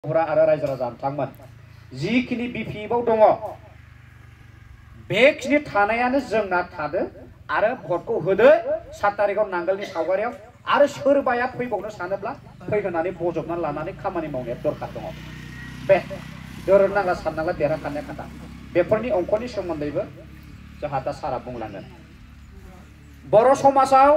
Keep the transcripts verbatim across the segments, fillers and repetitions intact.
आरो रायजो राजा बिथांमोन जिखिनि बिपिएफआव दङ बेखिनि थानायानो जोंना थादो आरो भटखौ होदो सात तारिखआव नांगोलनि सावगारियाव आरो सोरबाया फैबावनो सानोब्ला फैहोनानै बजबनानै लानानै खामानि मावनाया दरखार दङ। बे दोरोन नांला साननांला देरहाखानाय खोथा बेफोरनि अंकनि सोमोन्दैबो जोंहा दा सारा बुंलांगोन। बर' समाजाव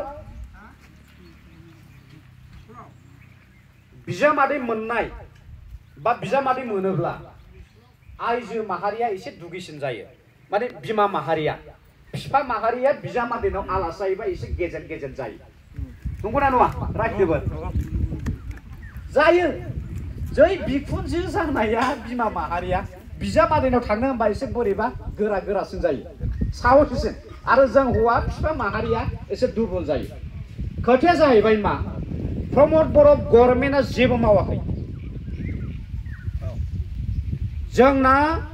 बिजामादै मोननाय बा बिजामादै मोनोब्ला आइजो माहारिया एसे दुगिसिन जायो। माने बिमा माहारिया बिफा माहारिया बिजामादैनाव आलासि जायोबा एसे गेजेर गेजेर जायो। नंगौना नङा? रायजोबो जायो। जै बिखुनजो जानाया बिमा माहारिया बिजामादैनाव थांनो होनबा एसे बोरैबा गोरा गोरासिन जायो, साहससिन। आरो जों हौवा बिफा माहारिया एसे दुरबल जायो। खोथाया जाहैबाय मा, प्रमद बर' गभर्नमेन्टआ जेबो मावाखै। जोंना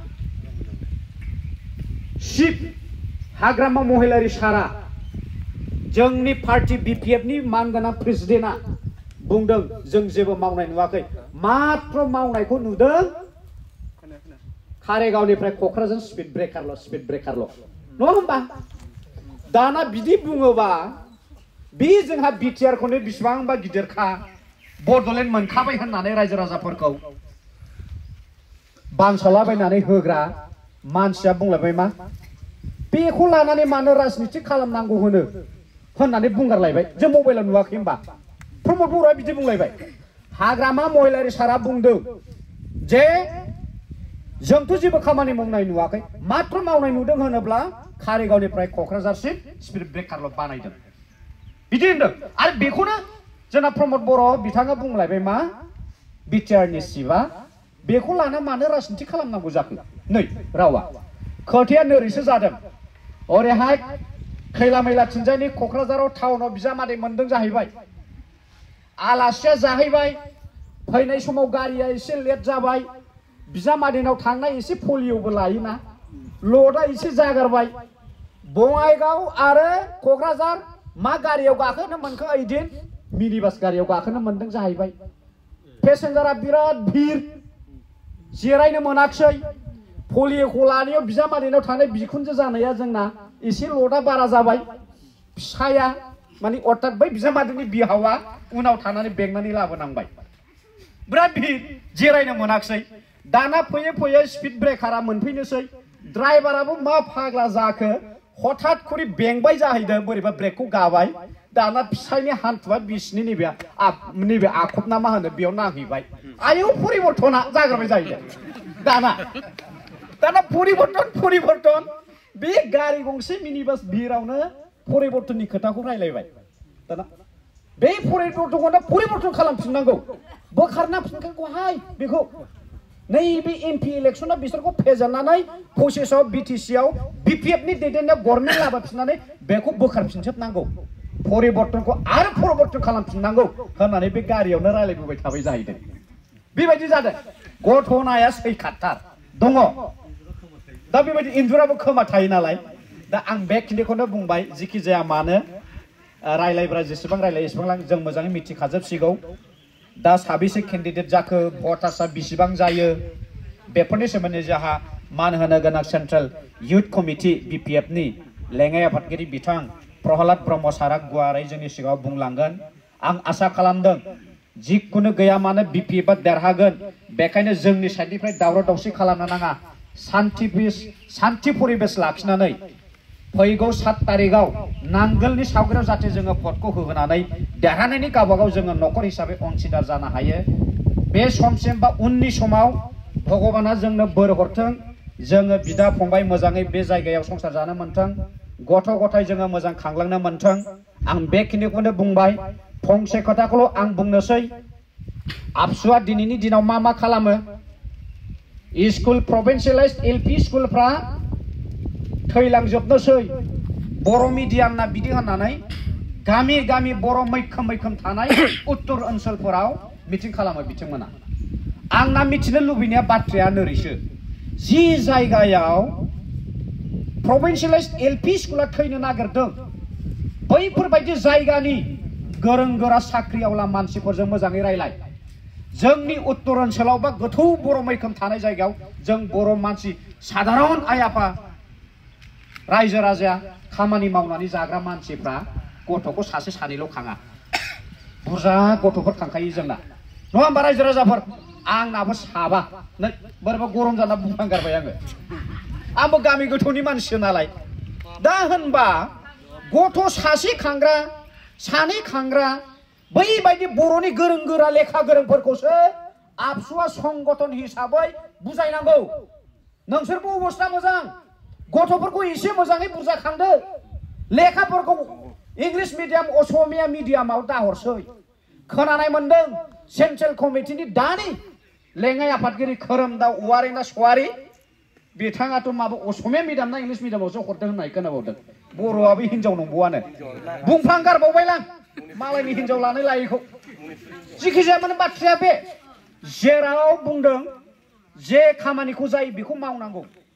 शिब हाग्रामा महिलारि सारा जोंनि पार्टी बिपिएफनि मानगोनां प्रेसिडेन्टआ बुंदों जों जेबो मावनाय नुवाखै, मात्र मावनायखौ नुदों कारिगावनिफ्राय क'क्राझार स्पिड ब्रेकारल' स्पिड ब्रेकारल' नङा होमबा? दाना बिदि बुङोबा बे जोंहा बिटिआर खौनो बिसिबांबा गिदिरखा बड'लेण्ड मोनखाबाय होननानै रायजो राजाफोरखौ बानसालाबायनानै होग्रा मानसिया बुंलायबाय मा, बेखौ लानानै मानो राजनिति खालामनांगौ होनो होननानै बुंगारलायबाय। जों मबाइलाव नुवाखै होमबा? प्रमद बर'आ बिदि बुंलायबाय। हाग्रामा महिलारि सारा बुंदों जे जोंथ' जेबो खामानि मावनाय नुवाखै, मात्र मावनाय नुदों होनोब्ला कारिगावनिफ्राय क'क्राझारसिम स्पिड ब्रेकारल' बानायदों बिदि होनदों। आरो बेखौनो जोंना प्रमद बर' बिथाङा बुंलायबाय मा, बिटिआरनि सिबा बेखौ लाना मानो राजनिति खालामनांगौ जाखो? नै रावा खोथाया नोरैसो जादों। ओरैहाय खैला मैला थिंजायनि क'क्राझाराव टाउनाव बिजामादै मोनदों जाहैबाय, आलासिया जाहैबाय, फैनाय समाव गारिया एसे लेट जाबाय, बिजामादैनाव थांनाय एसे पलिय'बो लायोना, ल'डआ एसे जागारबाय। बङाइगाव आरो क'क्राझार मा गारियाव गाखोनो मोनखो? ओइदिन मिनि बास गारियाव गाखोनो मोनदों जाहैबाय। पेसेन्जारा बिराद भिर, जिरायनो मोनाखिसै। पलिय'खौ लानायाव बिजामादैनाव थानाय बिखुनजो जानाया जोंना एसे ल'डआ बारा जाबाय। फिसाया माने अर्थात बै बिजामादैनि बिहावा उनाव थानानै बेंनानै लाबोनांबाय। बिराद भिर, जिरायनो मोनाखिसै। दाना फैयै फैयै स्पिड ब्रेकारा मोनफैनोसै। ड्राइभाराबो मा फाग्ला जाखो, हठात खरि बेंबाय जाहैदों, बोरैबा ब्रेकखौ गाबाय। दाना फिसायनि हान्थुआ बिसिनि नैबे नैबे आखब ना मा होनो बेयाव नांहैबाय। आयौ परिबर्तना जाग्रोबाय जाहैदों। दाना दाना परिबर्तन परिबर्तन बे गारि गंसे मिनि बास भिरावनो परिबर्तननि खोथाखौ रायलायबाय। दाना बे परिबर्तनखौ दा परिबर्तन खालामफिननांगौ, बोखारना फिननांगौहाय बेखौ। नैबे एमपि इलेक्सना बिसोरखौ फेजेननानै प्रसेसआव बिटिसिआव बिपिएफनि दैदेननायाव गभर्नमेन्ट लाबोफिननानै बेखौ बोखारफिनजोबनांगौ, परिबर्तनखौ आरो परिबर्तन खालामफिननांगौ होननानै बे गारियावनो रायलायबोबाय थाबाय जाहैदों। बेबायदि जादों। गथ'नाया सैखाथार दङ। दा बेबायदि इन्जुराबो खोमा थायो नालाय। दा आं बेखिनिखौनो बुंबाय। जिखि जाया मानो रायलायब्रा जेसेबां रायलायो एसेबां जों मोजाङै मिथिखाजोबसिगौ। दा साबेसे केन्डिडेट जाखो, भटार्सआ बेसेबां जायो, बेफोरनि सोमोन्दै जोंहा मान होनो गोनां सेन्ट्रेल इउथ कमिटि बिपिएफनि लेङाइ आफादगिरि बिथां प्रहलाद ब्रह्म सारा गुवारै जोंनि सिगाङाव बुंलांगोन। आं आसा खालामदों जिखुनु गैया मानो बिपिएफआ देरहागोन। बेखायनो जोंनि साइडनिफ्राय दावराव दावसि खालामनो नाङा। सान्थि सान्थि परिबेस लाखिनानै फैगौ सात तारिखआव नांगोलनि सावगारियाव जाहाथे जोङो भटखौ होहोनानै देरहानायनि गावबागाव जोङो न'खर हिसाबै अंशिदार जानो हायो। बे समसिम बा उननि समाव भगबाना जोंनो बोर हरथों, जोङो बिदा फंबाय मोजाङै बे जायगायाव संसार जानो मोन्थों, गथ' गथाय जोङो मोजां खांलांनो मोन्थों। आं बेखिनिखौनो बुंबाय। फंसे खोथाखौल' आं बुंनोसै। आबसुआ दिनैनि दिनाव मा मा खालामो? स्कुल प्रभिन्सियेलाइज एलपि स्कुलफ्रा थैलांजोबनोसै। बर' मिडियामना बिदि होननानै गामि गामि बर' मैखोम मैखोम थानाय उत्तर ओनसोलफोराव मिटिं खालामो बिथांमोना। आंना मिथिनो लुबैनाया बाथ्राया नोरैसो, जि जायगायाव प्रभिन्सियेलाइज एलपि स्कुला थैनो नागिरदों बैफोरबायदि जायगानि गोरों गोरा साख्रिआवला मानसिफोरजों मोजाङै रायलाय। जोंनि उत्तर ओनसोलाव बा गोथौ बर' मैखोम थानाय जायगायाव जों बर' मानसि साधारन आइ आफा रायजो राजा खामानि मावनानै जाग्रा मानसिफ्रा गथ'खौ सासे सानैल' खाङा बुरजा गथ'फोर खांखायो जोंना नङा होमबा रायजो राजाफोर आंनाबो साबा बोरैबा गरम जाना बुंफ्लांगारबाय आङो आंबो गामि गोथौनि मानसि नालाय दा होनबा गथ' सासे खांग्रा सानै खांग्रा बैबायदि बर'नि गोरों गोरा लेखा गोरोंफोरखौसो आबसुआ संगठन हिसाबै बुजायनांगौ नोंसोरबो अबस्था मोजां गथ'फोरखौ एसे मोजाङै बुरजा खांदो लेखाफोरखौ इंलिश मिडियाम असमिया मिडियामाव दाहरसै खोनानाय मोनदों सेन्ट्रेल कमिटिनि दानि लेङाइ आफादगिरि खोरोमदाव औवारि ना सवारि बिथाङाथ' माबा असमिया मिडियाम ना इंलिश मिडियामावसो हरदों होननाय खोनाबावदों बर'आबो हिनजाव नंगौआनो बुंफ्लांगारबावबायलां मालायनि हिनजाव लानाय लायैखौ जिखिजाया माने बाथ्राया बे जेराव बुंदों जे खामानिखौ जायो बेखौ मावनांगौ